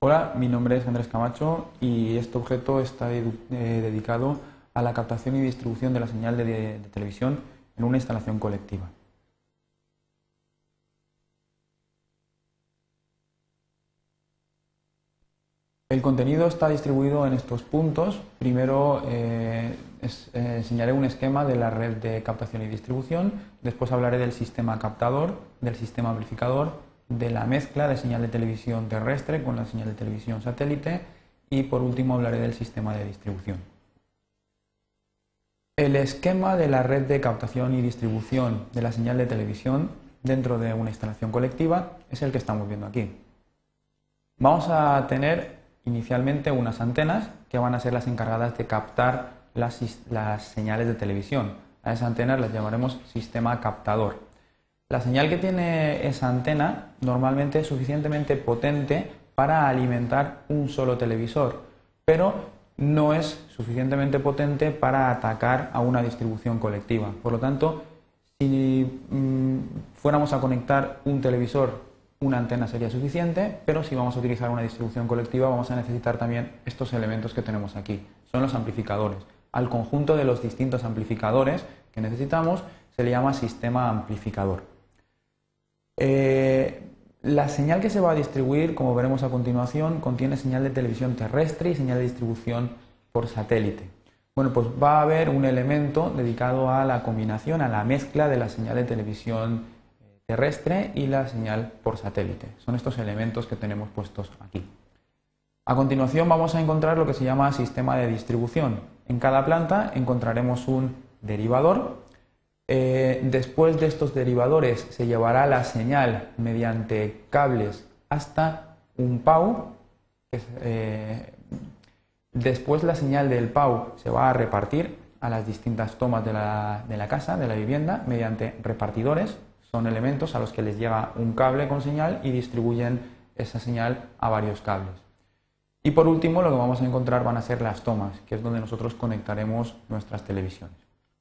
Hola, mi nombre es Andrés Camacho y este objeto está dedicado a la captación y distribución de la señal de televisión en una instalación colectiva. El contenido está distribuido en estos puntos. Primero enseñaré un esquema de la red de captación y distribución, después hablaré del sistema captador, del sistema amplificador, de la mezcla de señal de televisión terrestre con la señal de televisión satélite y por último hablaré del sistema de distribución. El esquema de la red de captación y distribución de la señal de televisión dentro de una instalación colectiva es el que estamos viendo aquí. Vamos a tener inicialmente unas antenas que van a ser las encargadas de captar las señales de televisión. A esas antenas las llamaremos sistema captador. La señal que tiene esa antena normalmente es suficientemente potente para alimentar un solo televisor, pero no es suficientemente potente para atacar a una distribución colectiva. Por lo tanto, si fuéramos a conectar un televisor, una antena sería suficiente, pero si vamos a utilizar una distribución colectiva vamos a necesitar también estos elementos que tenemos aquí. Son los amplificadores. Al conjunto de los distintos amplificadores que necesitamos se le llama sistema amplificador. La señal que se va a distribuir, como veremos a continuación, contiene señal de televisión terrestre y señal de distribución por satélite. Bueno, pues va a haber un elemento dedicado a la combinación, a la mezcla de la señal de televisión terrestre y la señal por satélite. Son estos elementos que tenemos puestos aquí. A continuación vamos a encontrar lo que se llama sistema de distribución. En cada planta encontraremos un derivador. Después de estos derivadores se llevará la señal mediante cables hasta un PAU. Después la señal del PAU se va a repartir a las distintas tomas de la casa, de la vivienda, mediante repartidores. Son elementos a los que les llega un cable con señal y distribuyen esa señal a varios cables. Y por último lo que vamos a encontrar van a ser las tomas, que es donde nosotros conectaremos nuestras televisiones.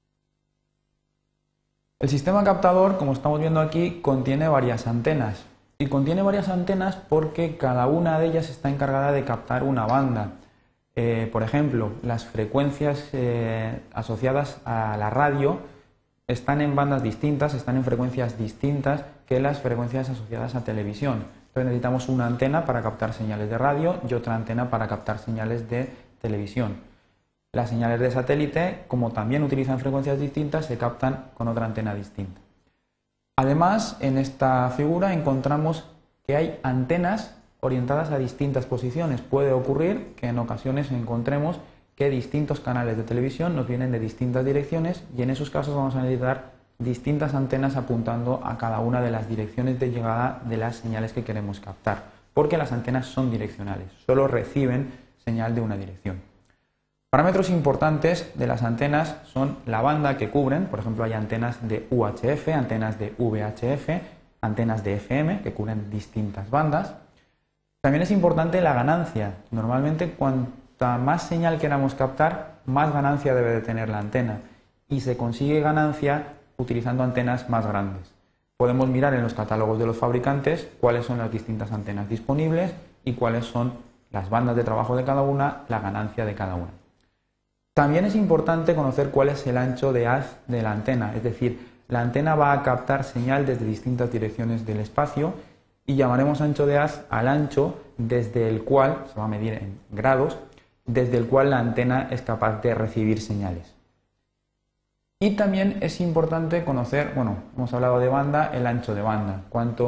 El sistema captador, como estamos viendo aquí, contiene varias antenas. Y contiene varias antenas porque cada una de ellas está encargada de captar una banda. Por ejemplo, las frecuencias asociadas a la radio están en bandas distintas, están en frecuencias distintas que las frecuencias asociadas a televisión. Entonces necesitamos una antena para captar señales de radio y otra antena para captar señales de televisión. Las señales de satélite, como también utilizan frecuencias distintas, se captan con otra antena distinta. Además, en esta figura encontramos que hay antenas orientadas a distintas posiciones. Puede ocurrir que en ocasiones encontremos que distintos canales de televisión nos vienen de distintas direcciones y en esos casos vamos a necesitar distintas antenas apuntando a cada una de las direcciones de llegada de las señales que queremos captar, porque las antenas son direccionales, solo reciben señal de una dirección. Parámetros importantes de las antenas son la banda que cubren, por ejemplo hay antenas de UHF, antenas de VHF, antenas de FM que cubren distintas bandas. También es importante la ganancia. Normalmente cuanta más señal queramos captar, más ganancia debe de tener la antena y se consigue ganancia utilizando antenas más grandes. Podemos mirar en los catálogos de los fabricantes cuáles son las distintas antenas disponibles y cuáles son las bandas de trabajo de cada una, la ganancia de cada una. También es importante conocer cuál es el ancho de haz de la antena, es decir, la antena va a captar señal desde distintas direcciones del espacio y llamaremos ancho de haz al ancho desde el cual, se va a medir en grados, desde el cual la antena es capaz de recibir señales. Y también es importante conocer, bueno, hemos hablado de banda, el ancho de banda,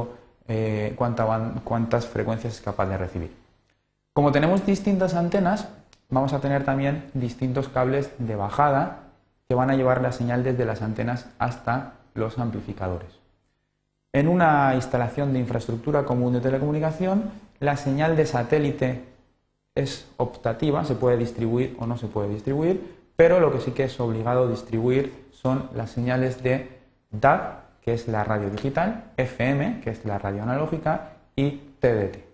cuántas frecuencias es capaz de recibir. Como tenemos distintas antenas, vamos a tener también distintos cables de bajada que van a llevar la señal desde las antenas hasta los amplificadores. En una instalación de infraestructura común de telecomunicación, la señal de satélite es optativa, se puede distribuir o no se puede distribuir, pero lo que sí que es obligado distribuir son las señales de DAB, que es la radio digital, FM, que es la radio analógica, y TDT.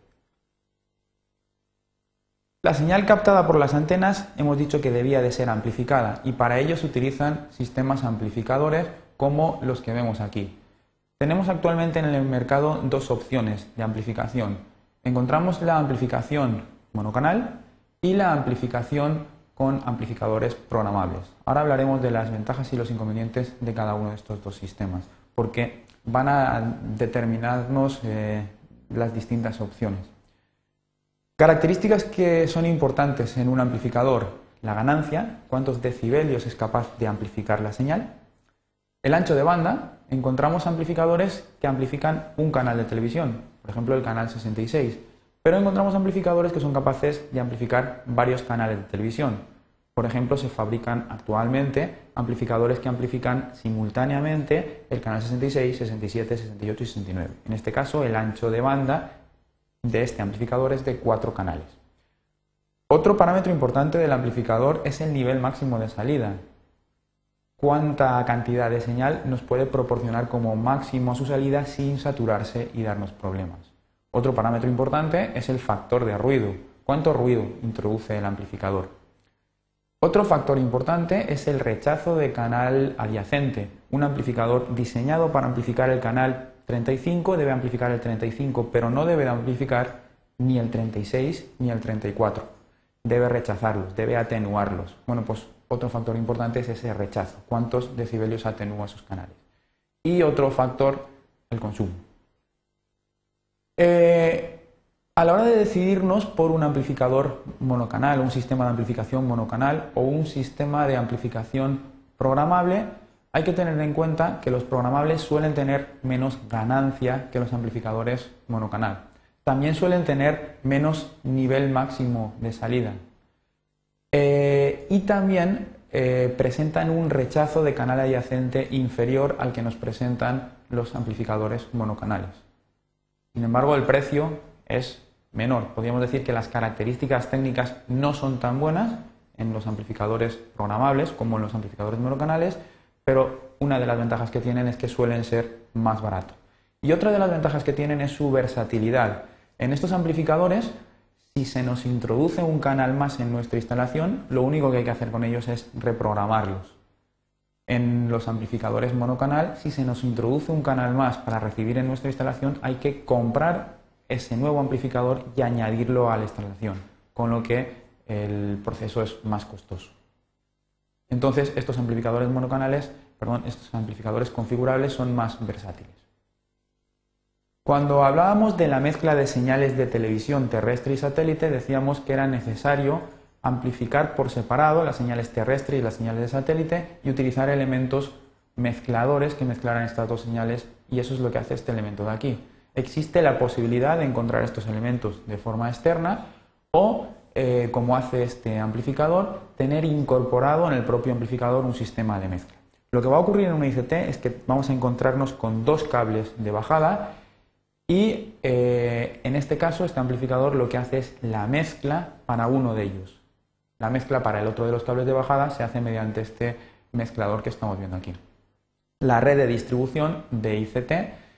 La señal captada por las antenas hemos dicho que debía de ser amplificada y para ello se utilizan sistemas amplificadores como los que vemos aquí. Tenemos actualmente en el mercado dos opciones de amplificación. Encontramos la amplificación monocanal y la amplificación con amplificadores programables. Ahora hablaremos de las ventajas y los inconvenientes de cada uno de estos dos sistemas, porque van a determinarnos las distintas opciones. Características que son importantes en un amplificador: la ganancia, cuántos decibelios es capaz de amplificar la señal. El ancho de banda, encontramos amplificadores que amplifican un canal de televisión, por ejemplo el canal 66, pero encontramos amplificadores que son capaces de amplificar varios canales de televisión. Por ejemplo, se fabrican actualmente amplificadores que amplifican simultáneamente el canal 66, 67, 68 y 69. En este caso, el ancho de banda de este amplificador es de 4 canales. Otro parámetro importante del amplificador es el nivel máximo de salida. Cuánta cantidad de señal nos puede proporcionar como máximo a su salida sin saturarse y darnos problemas. Otro parámetro importante es el factor de ruido. ¿Cuánto ruido introduce el amplificador? Otro factor importante es el rechazo de canal adyacente. Un amplificador diseñado para amplificar el canal 35 debe amplificar el 35, pero no debe amplificar ni el 36 ni el 34. Debe rechazarlos, debe atenuarlos. Bueno, pues otro factor importante es ese rechazo. ¿Cuántos decibelios atenúa esos canales? Y otro factor, el consumo. A la hora de decidirnos por un amplificador monocanal, un sistema de amplificación monocanal o un sistema de amplificación programable, hay que tener en cuenta que los programables suelen tener menos ganancia que los amplificadores monocanal. También suelen tener menos nivel máximo de salida. Y también presentan un rechazo de canal adyacente inferior al que nos presentan los amplificadores monocanales. Sin embargo, el precio es menor. Podríamos decir que las características técnicas no son tan buenas en los amplificadores programables como en los amplificadores monocanales, pero una de las ventajas que tienen es que suelen ser más baratos. Y otra de las ventajas que tienen es su versatilidad. En estos amplificadores, si se nos introduce un canal más en nuestra instalación, lo único que hay que hacer con ellos es reprogramarlos. En los amplificadores monocanal, si se nos introduce un canal más para recibir en nuestra instalación, hay que comprar ese nuevo amplificador y añadirlo a la instalación, con lo que el proceso es más costoso. Entonces, estos amplificadores configurables son más versátiles. Cuando hablábamos de la mezcla de señales de televisión terrestre y satélite, decíamos que era necesario amplificar por separado las señales terrestres y las señales de satélite y utilizar elementos mezcladores que mezclaran estas dos señales, y eso es lo que hace este elemento de aquí. Existe la posibilidad de encontrar estos elementos de forma externa o, como hace este amplificador, tener incorporado en el propio amplificador un sistema de mezcla. Lo que va a ocurrir en una ICT es que vamos a encontrarnos con dos cables de bajada y en este caso este amplificador lo que hace es la mezcla para uno de ellos. La mezcla para el otro de los cables de bajada se hace mediante este mezclador que estamos viendo aquí. La red de distribución de ICT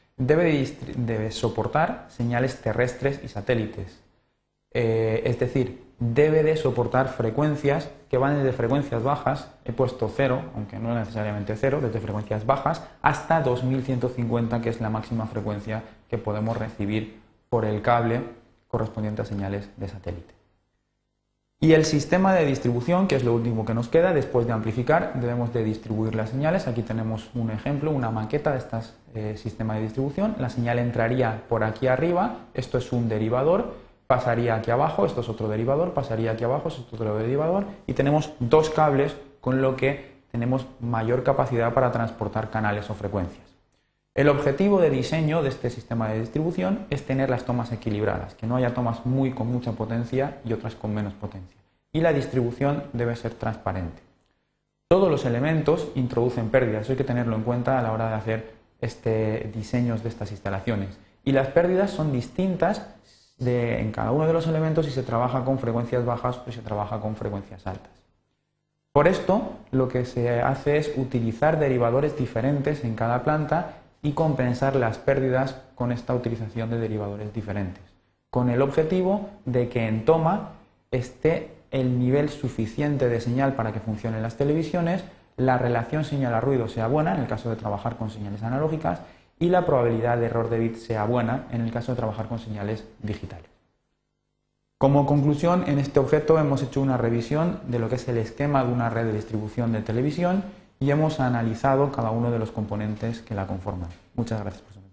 debe soportar señales terrestres y satélites. Es decir, debe de soportar frecuencias que van desde frecuencias bajas, he puesto 0, aunque no necesariamente 0, desde frecuencias bajas hasta 2150, que es la máxima frecuencia que podemos recibir por el cable correspondiente a señales de satélite. Y el sistema de distribución, que es lo último que nos queda después de amplificar, debemos de distribuir las señales. Aquí tenemos un ejemplo, una maqueta de este sistema de distribución. La señal entraría por aquí arriba, esto es un derivador, pasaría aquí abajo, esto es otro derivador, pasaría aquí abajo, esto es otro derivador, y tenemos dos cables, con lo que tenemos mayor capacidad para transportar canales o frecuencias. El objetivo de diseño de este sistema de distribución es tener las tomas equilibradas, que no haya tomas con mucha potencia y otras con menos potencia. Y la distribución debe ser transparente. Todos los elementos introducen pérdidas, eso hay que tenerlo en cuenta a la hora de hacer diseños de estas instalaciones. Y las pérdidas son distintas en cada uno de los elementos si se trabaja con frecuencias bajas o si se trabaja con frecuencias altas. Por esto, lo que se hace es utilizar derivadores diferentes en cada planta y compensar las pérdidas con esta utilización de derivadores diferentes, con el objetivo de que en toma esté el nivel suficiente de señal para que funcionen las televisiones, la relación señal a ruido sea buena en el caso de trabajar con señales analógicas y la probabilidad de error de bit sea buena en el caso de trabajar con señales digitales. Como conclusión, en este objeto hemos hecho una revisión de lo que es el esquema de una red de distribución de televisión y hemos analizado cada uno de los componentes que la conforman. Muchas gracias por su atención.